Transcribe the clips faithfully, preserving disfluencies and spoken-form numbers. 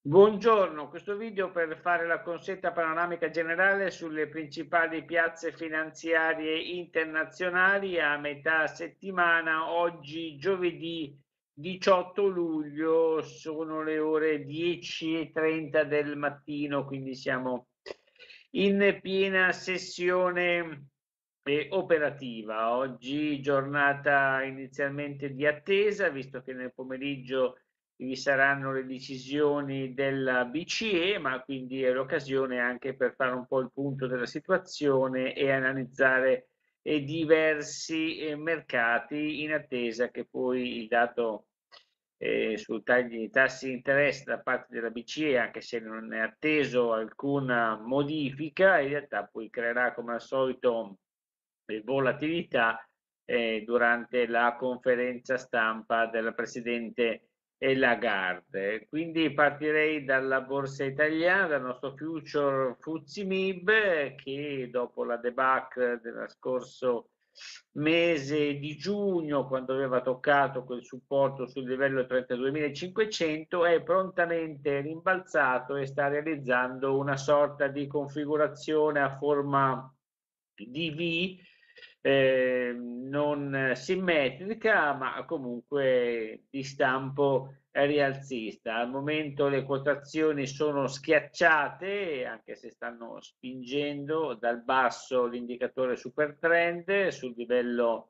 Buongiorno, questo video per fare la consetta panoramica generale sulle principali piazze finanziarie internazionali a metà settimana. Oggi giovedì diciotto luglio sono le ore dieci e trenta del mattino, quindi siamo in piena sessione eh, operativa. Oggi giornata inizialmente di attesa, visto che nel pomeriggio vi saranno le decisioni della B C E, ma quindi è l'occasione anche per fare un po' il punto della situazione e analizzare eh, diversi eh, mercati in attesa che poi il dato eh, sul taglio di tassi di interesse da parte della B C E, anche se non è atteso alcuna modifica, in realtà poi creerà come al solito eh, volatilità eh, durante la conferenza stampa della Presidente e Lagarde. Quindi partirei dalla borsa italiana, dal nostro future F T S E M I B, che dopo la debacle dello scorso mese di giugno, quando aveva toccato quel supporto sul livello trentaduemilacinquecento, è prontamente rimbalzato e sta realizzando una sorta di configurazione a forma di V, eh, non simmetrica, ma comunque di stampo rialzista. Al momento le quotazioni sono schiacciate, anche se stanno spingendo dal basso l'indicatore super trend sul livello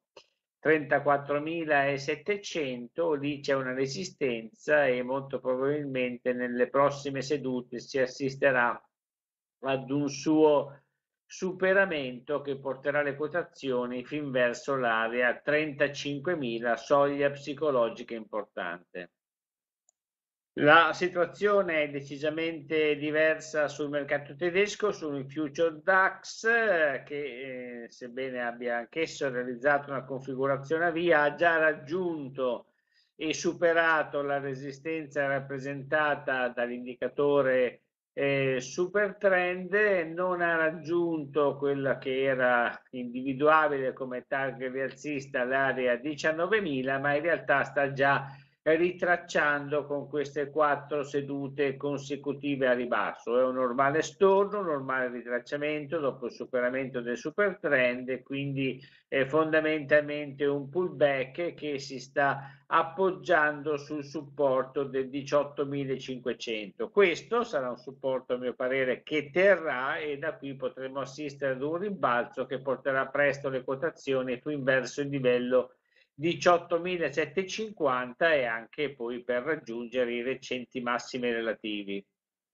trentaquattromilasettecento, lì c'è una resistenza e molto probabilmente nelle prossime sedute si assisterà ad un suo superamento che porterà le quotazioni fin verso l'area trentacinquemila, soglia psicologica importante. La situazione è decisamente diversa sul mercato tedesco, sul future DAX, eh, che eh, sebbene abbia anch'esso realizzato una configurazione a via, ha già raggiunto e superato la resistenza rappresentata dall'indicatore eh, super trend, non ha raggiunto quella che era individuabile come target rialzista, l'area diciannovemila, ma in realtà sta già ritracciando con queste quattro sedute consecutive a ribasso. È un normale storno, un normale ritracciamento dopo il superamento del super trend e quindi è fondamentalmente un pullback che si sta appoggiando sul supporto del diciottomilacinquecento. Questo sarà un supporto a mio parere che terrà e da qui potremo assistere ad un rimbalzo che porterà presto le quotazioni fin verso il livello diciottomilasettecentocinquanta e anche poi per raggiungere i recenti massimi relativi.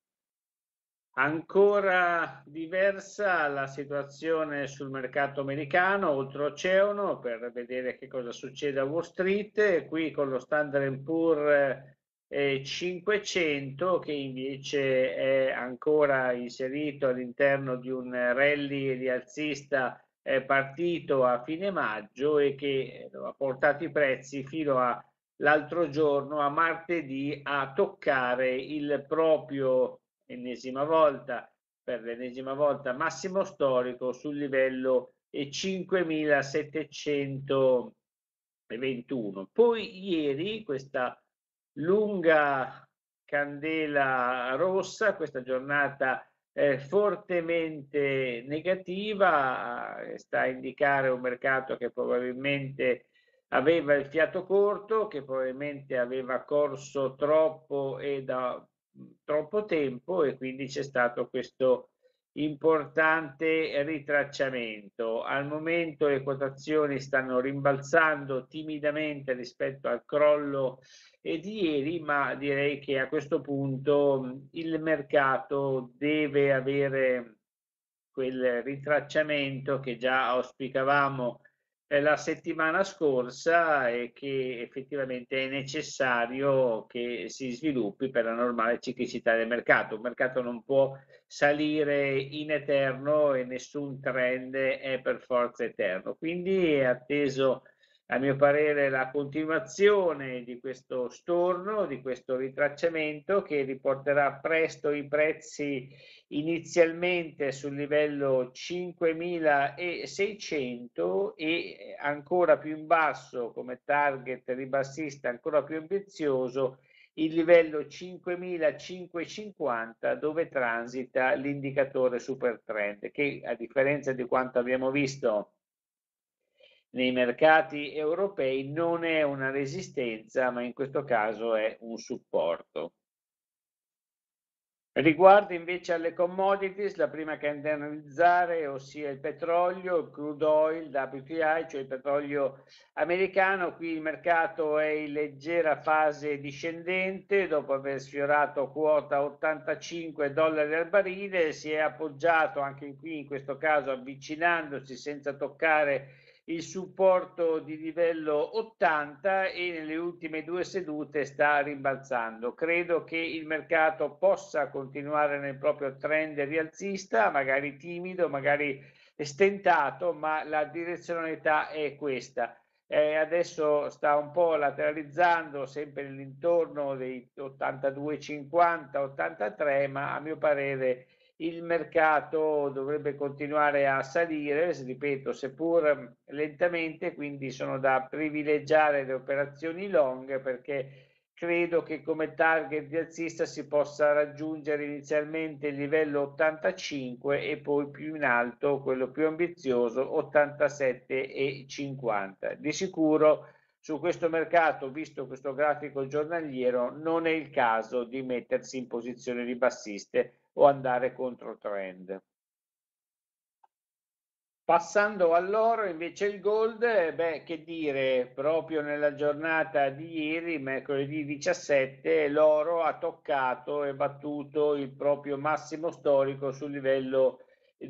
Ancora diversa la situazione sul mercato americano, oltreoceano, per vedere che cosa succede a Wall Street, qui con lo Standard and Poor's eh, cinquecento che invece è ancora inserito all'interno di un rally rialzista eh, partito a fine maggio e che ha portato i prezzi fino all'altro giorno, a martedì, a toccare il proprio ennesima volta, per l'ennesima volta massimo storico sul livello cinquemilasettecentoventuno. Poi ieri questa lunga candela rossa, questa giornata eh, fortemente negativa, eh, sta a indicare un mercato che probabilmente aveva il fiato corto, che probabilmente aveva corso troppo e da troppo tempo e quindi c'è stato questo importante ritracciamento. Al momento le quotazioni stanno rimbalzando timidamente rispetto al crollo di ieri, ma direi che a questo punto il mercato deve avere quel ritracciamento che già auspicavamo la settimana scorsa e che effettivamente è necessario che si sviluppi per la normale ciclicità del mercato. Il mercato non può salire in eterno e nessun trend è per forza eterno. Quindi è atteso, a mio parere, la continuazione di questo storno, di questo ritracciamento che riporterà presto i prezzi inizialmente sul livello cinquemilaseicento e ancora più in basso come target ribassista, ancora più ambizioso, il livello cinquemilacinquecentocinquanta dove transita l'indicatore super trend, che a differenza di quanto abbiamo visto nei mercati europei non è una resistenza, ma in questo caso è un supporto. Riguardo invece alle commodities, la prima che andremo a analizzare, ossia il petrolio, il crude oil, W T I, cioè il petrolio americano. Qui il mercato è in leggera fase discendente, dopo aver sfiorato quota ottantacinque dollari al barile, si è appoggiato anche qui, in questo caso avvicinandosi senza toccare il supporto di livello ottanta, e nelle ultime due sedute sta rimbalzando. Credo che il mercato possa continuare nel proprio trend rialzista, magari timido, magari stentato, ma la direzionalità è questa. Eh, adesso sta un po' lateralizzando sempre nell'intorno dei ottantadue cinquanta ottantatré, ma a mio parere il mercato dovrebbe continuare a salire, ripeto, seppur lentamente, quindi sono da privilegiare le operazioni long, perché credo che come target di alzista si possa raggiungere inizialmente il livello ottantacinque e poi più in alto, quello più ambizioso, ottantasette e cinquanta. Di sicuro su questo mercato, visto questo grafico giornaliero, non è il caso di mettersi in posizione ribassiste o andare contro trend. Passando all'oro, invece il gold, beh, che dire, proprio nella giornata di ieri, mercoledì diciassette, l'oro ha toccato e battuto il proprio massimo storico sul livello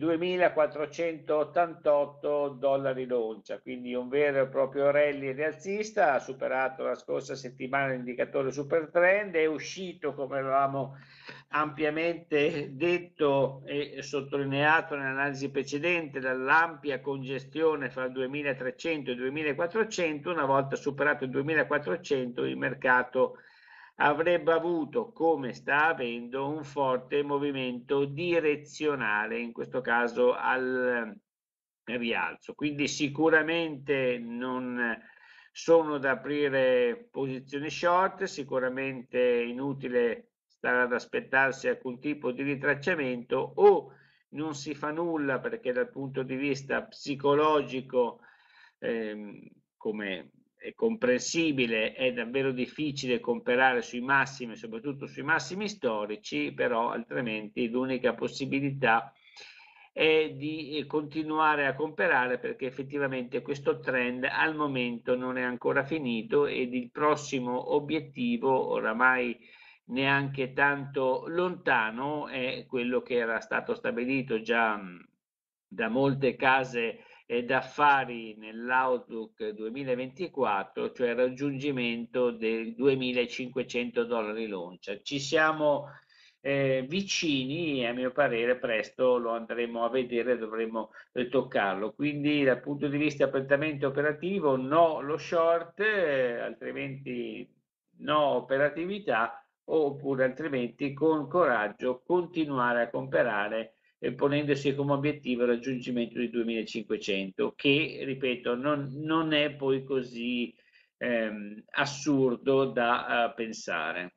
duemilaquattrocentottantotto dollari l'oncia, quindi un vero e proprio rally rialzista. Ha superato la scorsa settimana l'indicatore super trend, è uscito, come avevamo ampiamente detto e sottolineato nell'analisi precedente, dall'ampia congestione fra il duemilatrecento e il duemilaquattrocento. Una volta superato il duemilaquattrocento, il mercato avrebbe avuto, come sta avendo, un forte movimento direzionale, in questo caso al rialzo. Quindi sicuramente non sono da aprire posizioni short, sicuramente inutile stare ad aspettarsi alcun tipo di ritracciamento, o non si fa nulla perché dal punto di vista psicologico, ehm, come è comprensibile, è davvero difficile comprare sui massimi, soprattutto sui massimi storici, però altrimenti l'unica possibilità è di continuare a comprare, perché effettivamente questo trend al momento non è ancora finito ed il prossimo obiettivo oramai neanche tanto lontano è quello che era stato stabilito già da molte case d'affari nell'Outlook duemilaventiquattro, cioè il raggiungimento del duemilacinquecento dollari l'oncia. Ci siamo eh, vicini e a mio parere presto lo andremo a vedere, dovremo eh, toccarlo. Quindi dal punto di vista prettamente operativo no lo short, eh, altrimenti no operatività, oppure altrimenti con coraggio continuare a comprare, eh, ponendosi come obiettivo il raggiungimento di duemilacinquecento, che ripeto non, non è poi così ehm, assurdo da uh, pensare.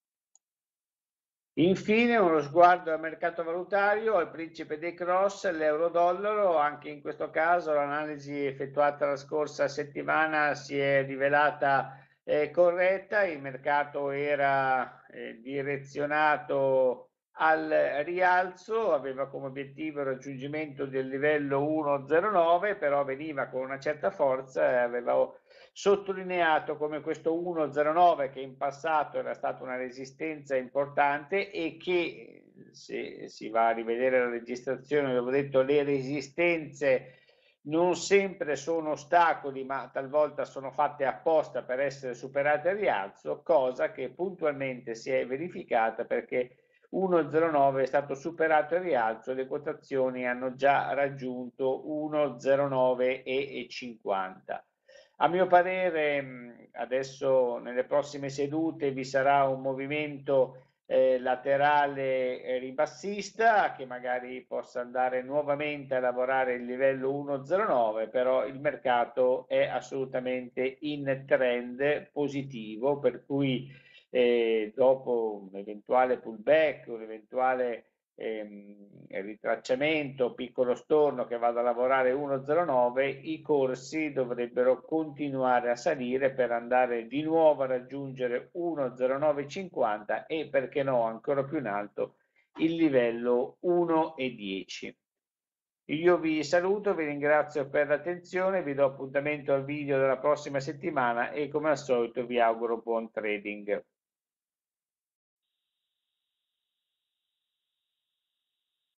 Infine uno sguardo al mercato valutario, al principe dei cross, l'euro-dollaro. Anche in questo caso l'analisi effettuata la scorsa settimana si è rivelata eh, corretta. Il mercato era eh, direzionato al rialzo, aveva come obiettivo il raggiungimento del livello uno virgola zero nove, però veniva con una certa forza e aveva sottolineato come questo uno virgola zero nove, che in passato era stata una resistenza importante e che, se si va a rivedere la registrazione, avevo detto le resistenze non sempre sono ostacoli, ma talvolta sono fatte apposta per essere superate al rialzo, cosa che puntualmente si è verificata, perché uno virgola zero nove è stato superato al rialzo, le quotazioni hanno già raggiunto uno virgola zero nove e cinquanta. A mio parere adesso nelle prossime sedute vi sarà un movimento eh, laterale eh, ribassista che magari possa andare nuovamente a lavorare il livello uno virgola zero nove, però il mercato è assolutamente in trend positivo, per cui e dopo un eventuale pullback, un eventuale ehm, ritracciamento, piccolo storno che vada a lavorare uno virgola zero nove, i corsi dovrebbero continuare a salire per andare di nuovo a raggiungere uno virgola zero nove cinquanta e perché no ancora più in alto il livello uno virgola dieci. Io vi saluto, vi ringrazio per l'attenzione, vi do appuntamento al video della prossima settimana e come al solito vi auguro buon trading.